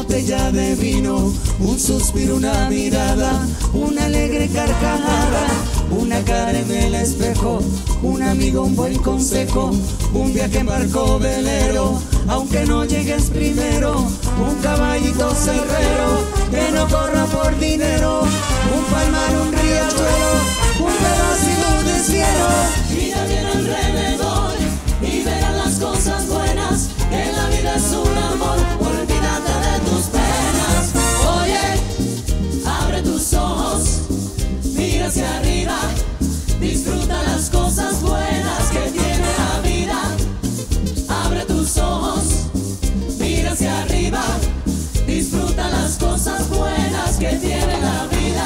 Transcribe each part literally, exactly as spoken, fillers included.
botella de vino, un suspiro, una mirada, una alegre carcajada, una cara en el espejo, un amigo, un buen consejo, un viaje en barco velero, aunque no llegues primero, un caballito cerrero que no corra por dinero, un palmar, un riachuelo, un pedacito de cielo. Mira bien alrededor y verás las cosas buenas, que la vida es un amor, olvídate de tus penas. Oye, abre tus ojos, mira hacia arriba, disfruta las cosas buenas que tiene la vida. Abre tus ojos, mira hacia arriba, disfruta las cosas buenas que tiene la vida.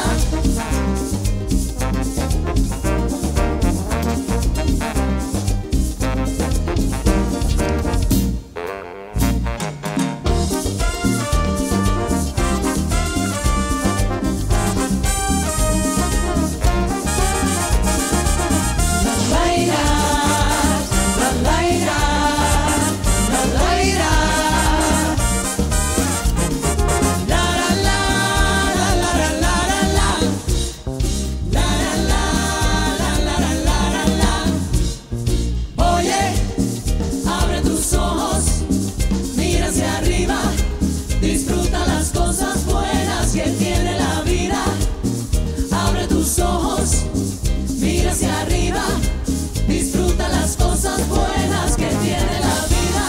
Disfruta las cosas buenas que tiene la vida. Abre tus ojos, mira hacia arriba, disfruta las cosas buenas que tiene la vida.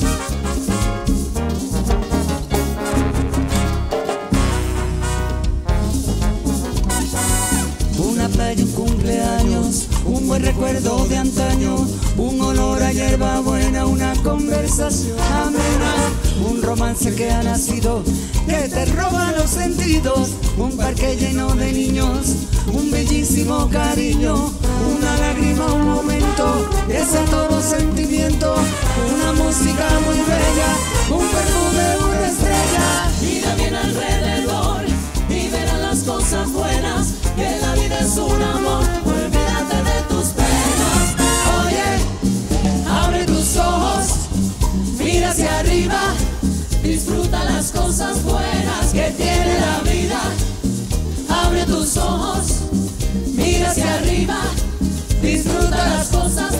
Una playa, un cumpleaños, un buen recuerdo de antaño, un olor a hierba buena, una conversación amena, un romance que ha nacido, que te roba los sentidos, un parque lleno de niños, un bellísimo cariño, una lágrima, un momento, ese todo sentimiento, una música muy bella, un perfume, una estrella. Mira bien alrededor y verás las cosas buenas, que la vida es un amor, olvídate de tus penas. Oye, abre tus ojos, mira hacia arriba, disfruta las cosas buenas que tiene la vida. Abre tus ojos, mira hacia arriba, disfruta las cosas